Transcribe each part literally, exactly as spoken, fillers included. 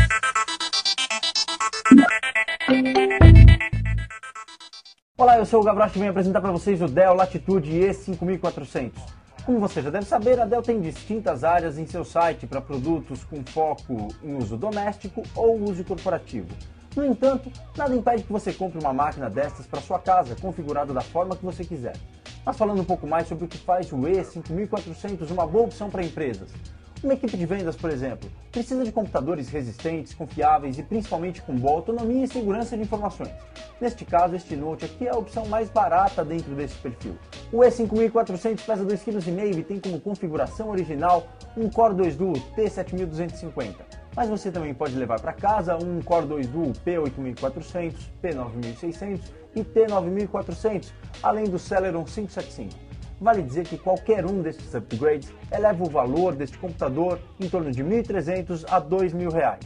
Olá, eu sou o Gavroche e venho apresentar para vocês o Dell Latitude E cinco mil e quatrocentos. Como você já deve saber, a Dell tem distintas áreas em seu site para produtos com foco em uso doméstico ou uso corporativo. No entanto, nada impede que você compre uma máquina destas para sua casa, configurada da forma que você quiser. Mas falando um pouco mais sobre o que faz o E cinco mil e quatrocentos uma boa opção para empresas. Uma equipe de vendas, por exemplo, precisa de computadores resistentes, confiáveis e principalmente com boa autonomia e segurança de informações. Neste caso, este Note aqui é a opção mais barata dentro desse perfil. O E cinco mil e quatrocentos pesa dois vírgula cinco quilos e tem como configuração original um Core dois Duo T sete mil duzentos e cinquenta. Mas você também pode levar para casa um Core dois Duo P oito mil e quatrocentos, P nove mil e seiscentos e T nove mil e quatrocentos, além do Celeron quinhentos e setenta e cinco. Vale dizer que qualquer um destes upgrades eleva o valor deste computador em torno de mil e trezentos a dois mil reais.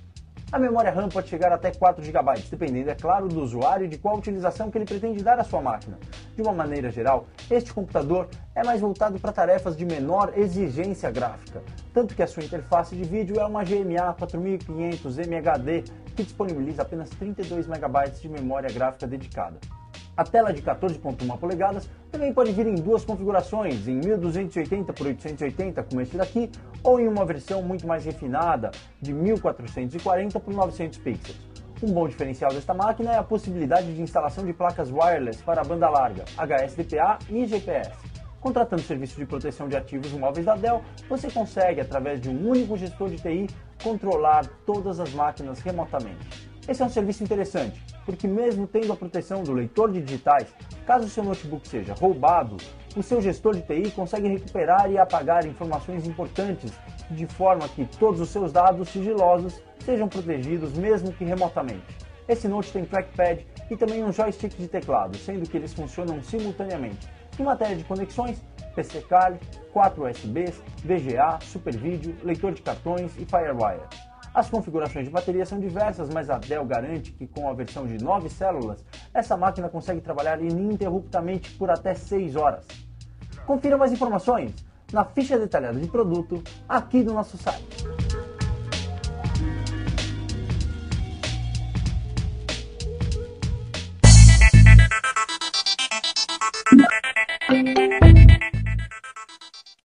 A memória RAM pode chegar até quatro gigabytes, dependendo, é claro, do usuário e de qual utilização que ele pretende dar à sua máquina. De uma maneira geral, este computador é mais voltado para tarefas de menor exigência gráfica, tanto que a sua interface de vídeo é uma G M A quatro mil e quinhentos M H D que disponibiliza apenas trinta e dois megabytes de memória gráfica dedicada. A tela de quatorze vírgula um polegadas também pode vir em duas configurações, em mil duzentos e oitenta por oitocentos e oitenta como este daqui, ou em uma versão muito mais refinada de mil quatrocentos e quarenta por novecentos pixels. Um bom diferencial desta máquina é a possibilidade de instalação de placas wireless para a banda larga, H S D P A e G P S. Contratando o serviço de proteção de ativos móveis da Dell, você consegue, através de um único gestor de T I, controlar todas as máquinas remotamente. Esse é um serviço interessante, porque mesmo tendo a proteção do leitor de digitais, caso o seu notebook seja roubado, o seu gestor de T I consegue recuperar e apagar informações importantes, de forma que todos os seus dados sigilosos sejam protegidos mesmo que remotamente. Esse Note tem trackpad e também um joystick de teclado, sendo que eles funcionam simultaneamente. Em matéria de conexões, P C Card, quatro U S Bs, V G A, Super Vídeo, leitor de cartões e Firewire. As configurações de bateria são diversas, mas a Dell garante que com a versão de nove células, essa máquina consegue trabalhar ininterruptamente por até seis horas. Confira mais informações na ficha detalhada de produto aqui do nosso site.